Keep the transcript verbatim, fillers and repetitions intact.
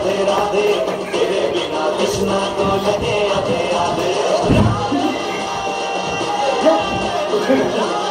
राधे राधे, तेरे बिना कृष्णा को लगे आधे आधे।